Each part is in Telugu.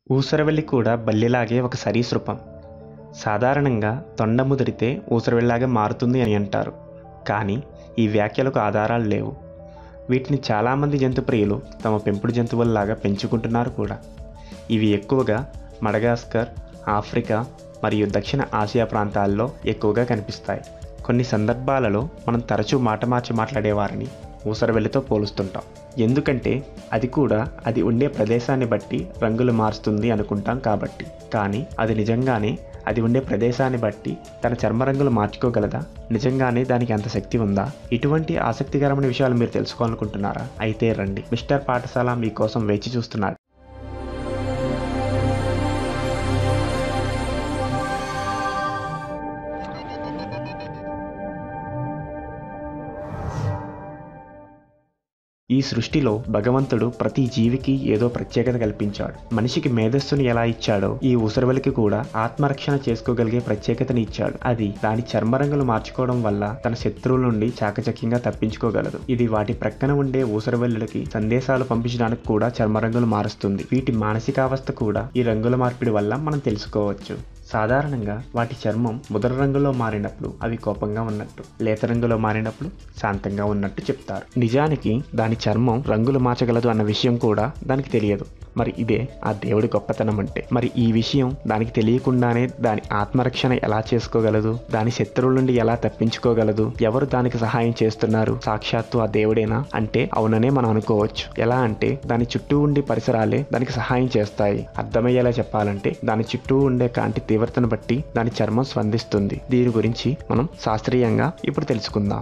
ఊసరవెల్లి కూడా బల్లిలాగే ఒక సరీసృపం. సాధారణంగా తొండ ముదిరితే ఊసరవెల్లిలాగా మారుతుంది అని అంటారు. కానీ ఈ వ్యాఖ్యలకు ఆధారాలు లేవు. వీటిని చాలామంది జంతుప్రియులు తమ పెంపుడు జంతువుల్లాగా పెంచుకుంటున్నారు కూడా. ఇవి ఎక్కువగా మడగాస్కర్, ఆఫ్రికా మరియు దక్షిణ ఆసియా ప్రాంతాల్లో ఎక్కువగా కనిపిస్తాయి. కొన్ని సందర్భాలలో మనం తరచూ మాట మార్చి మాట్లాడేవారిని ఊసరవెల్లితో పోలుస్తుంటాం. ఎందుకంటే అది కూడా అది ఉండే ప్రదేశాన్ని బట్టి రంగులు మారుస్తుంది అనుకుంటాం కాబట్టి. కానీ అది నిజంగానే అది ఉండే ప్రదేశాన్ని బట్టి తన చర్మ రంగులు మార్చుకోగలదా? నిజంగానే దానికి అంత శక్తి ఉందా? ఇటువంటి ఆసక్తికరమైన విషయాలు మీరు తెలుసుకోవాలనుకుంటున్నారా? అయితే రండి, మిస్టర్ పాఠశాల మీకోసం వేచి చూస్తున్నారు. ఈ సృష్టిలో భగవంతుడు ప్రతి జీవికి ఏదో ప్రత్యేకత కల్పించాడు. మనిషికి మేధస్సుని ఎలా ఇచ్చాడో ఈ ఊసరవెల్లికి కూడా ఆత్మరక్షణ చేసుకోగలిగే ప్రత్యేకతని ఇచ్చాడు. అది దాని చర్మరంగులు మార్చుకోవడం వల్ల తన శత్రువుల నుండి చాకచక్యంగా తప్పించుకోగలదు. ఇది వాటి ప్రక్కన ఉండే ఊసరవెల్లులకి సందేశాలు పంపించడానికి కూడా చర్మరంగులు మారుస్తుంది. వీటి మానసికావస్థ కూడా ఈ రంగుల మార్పిడి వల్ల మనం తెలుసుకోవచ్చు. సాధారణంగా వాటి చర్మం ముదర రంగులో మారినప్పుడు అవి కోపంగా ఉన్నట్టు, లేత రంగులో మారినప్పుడు శాంతంగా ఉన్నట్టు చెప్తారు. నిజానికి దాని చర్మం రంగులు మార్చగలదు అన్న విషయం కూడా దానికి తెలియదు. మరి ఇదే ఆ దేవుడి గొప్పతనం అంటే. మరి ఈ విషయం దానికి తెలియకుండానే దాని ఆత్మరక్షణ ఎలా చేసుకోగలదు? దాని శత్రువుల నుండి ఎలా తప్పించుకోగలదు? ఎవరు దానికి సహాయం చేస్తున్నారు? సాక్షాత్తు ఆ దేవుడేనా అంటే అవుననే మనం అనుకోవచ్చు. ఎలా అంటే దాని చుట్టూ ఉండే పరిసరాలే దానికి సహాయం చేస్తాయి. అర్థమయ్యేలా చెప్పాలంటే దాని చుట్టూ ఉండే కాంతి తీవ్రతను బట్టి దాని చర్మం స్పందిస్తుంది. దీని గురించి మనం శాస్త్రీయంగా ఇప్పుడు తెలుసుకుందాం.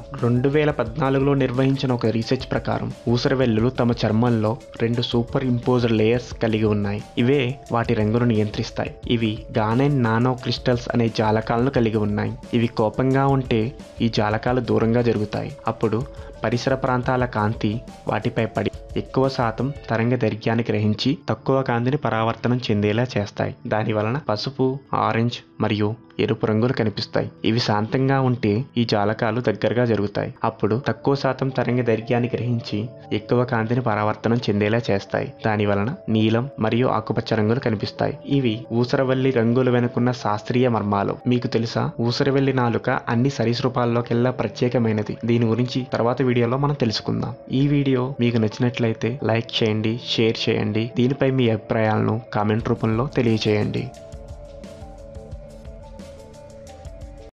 2014లో నిర్వహించిన ఒక రీసెర్చ్ ప్రకారం ఊసరవెల్లులు తమ చర్మంలో 2 సూపర్ ఇంపోజ్డ్ లేయర్స్ కలిగి ఉన్నాయి. ఇవే వాటి రంగును నియంత్రిస్తాయి. ఇవి గానెన్ నానో క్రిస్టల్స్ అనే జాలకాలను కలిగి ఉన్నాయి. ఇవి కోపంగా ఉంటే ఈ జాలకాలు దూరంగా జరుగుతాయి. అప్పుడు పరిసర ప్రాంతాల కాంతి వాటిపై పడి ఎక్కువ శాతం తరంగ దైర్ఘ్యాన్ని గ్రహించి తక్కువ కాంతిని పరావర్తనం చెందేలా చేస్తాయి. దాని వలన పసుపు, ఆరెంజ్ మరియు ఎరుపు రంగులు కనిపిస్తాయి. ఇవి శాంతంగా ఉంటే ఈ జాలకాలు దగ్గరగా జరుగుతాయి. అప్పుడు తక్కువ శాతం తరంగ దైర్ఘ్యాన్ని గ్రహించి ఎక్కువ కాంతిని పరావర్తనం చెందేలా చేస్తాయి. దాని వలన నీలం మరియు ఆకుపచ్చ రంగులు కనిపిస్తాయి. ఇవి ఊసరవెల్లి రంగులు వెనుకున్న శాస్త్రీయ మర్మాలు. మీకు తెలుసా, ఊసరవెల్లి నాలుక అన్ని సరీసృపాల్లోకెల్లా ప్రత్యేకమైనది. దీని గురించి తర్వాత వీడియోలో మనం తెలుసుకుందాం. ఈ వీడియో మీకు నచ్చినట్లయితే లైక్ చేయండి, షేర్ చేయండి. దీనిపై మీ అభిప్రాయాలను కామెంట్ రూపంలో తెలియజేయండి.